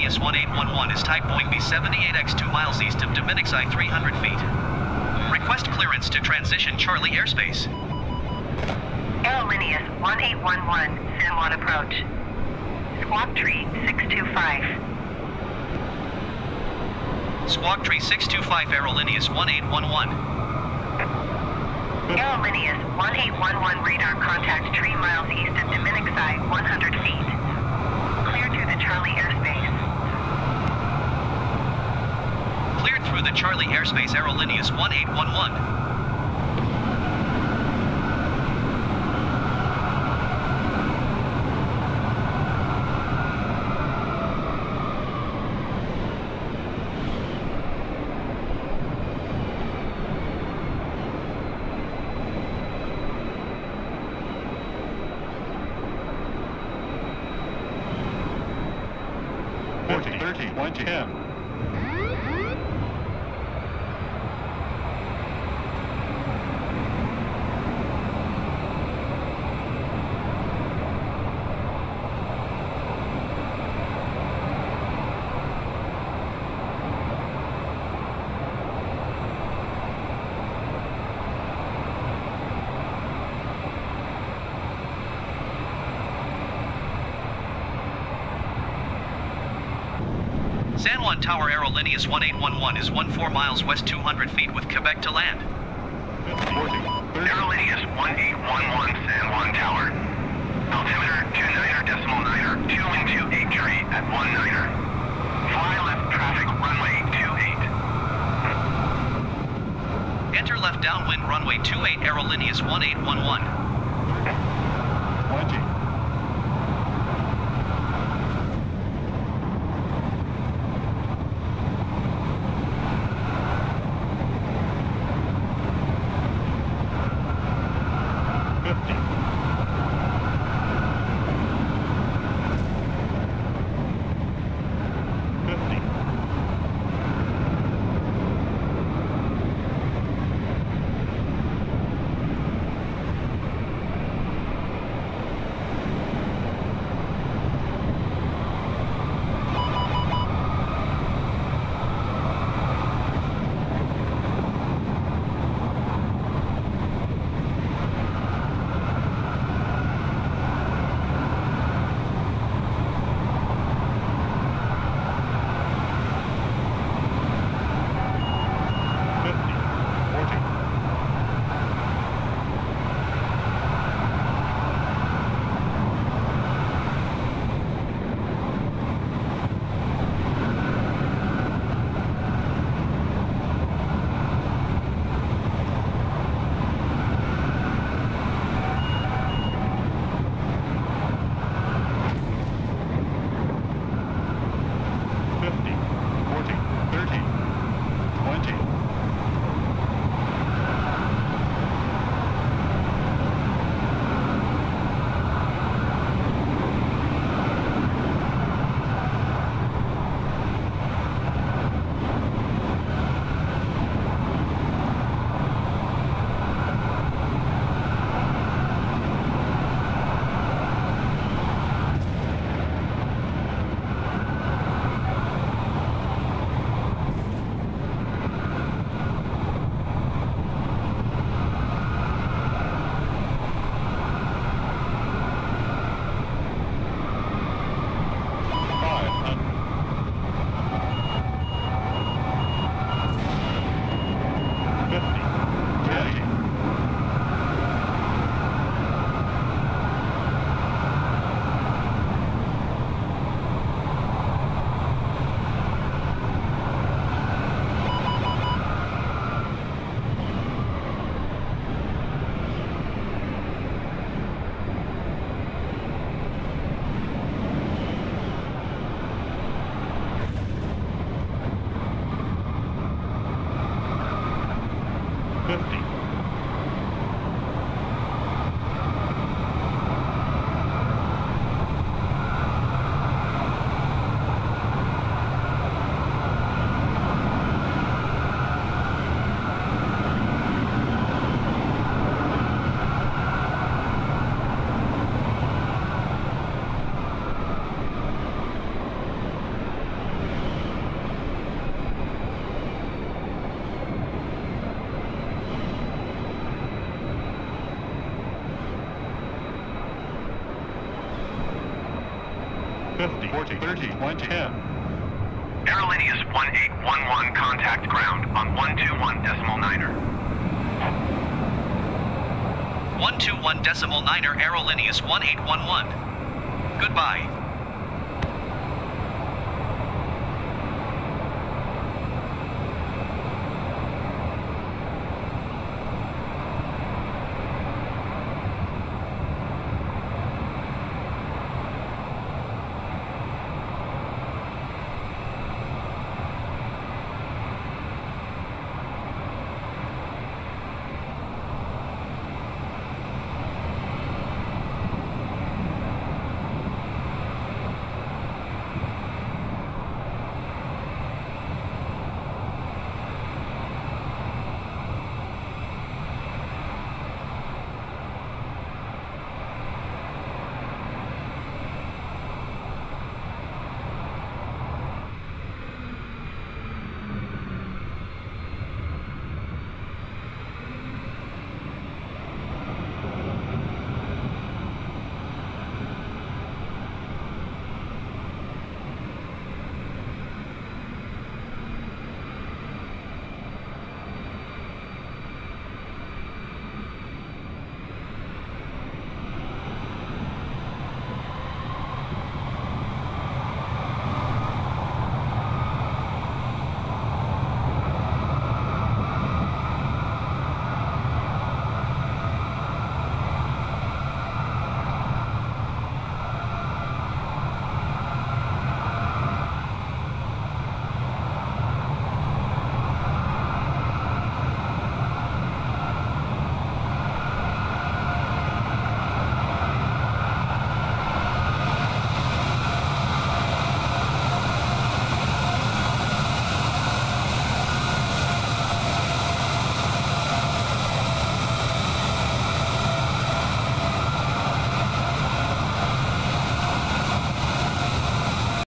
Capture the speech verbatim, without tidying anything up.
Aerolíneas one eight one one is type Boeing B seventy-eight X two miles east of Dominick's I three hundred feet. Request clearance to transition Charlie airspace. Aerolíneas one eight one one, San Juan approach. Squawk Tree six two five. Squawk Tree six two five, Aerolíneas one eight one one. Aerolíneas one eight one one, radar contact three miles east of Dominick's I one hundred feet. Clear through the Charlie airspace. Cleared through the Charlie airspace, Aerolíneas one eight one one. forty, thirty, one ten. San Juan Tower, Aerolíneas one eight one one is fourteen miles west, two hundred feet with Quebec to land. forty, thirty. Aerolíneas one eight one one, San Juan Tower. Altimeter two niner decimal niner, two wind two eight tree at one niner. Fly left traffic runway two eight. Enter left downwind runway two eight, Aerolíneas one eight one one. twenty. fifty. fifty. fifty, forty, thirty, twenty, ten. Aerolinius one eight one one, contact ground on one two one decimal niner. one two one decimal niner Aerolinius one eight one one. Goodbye.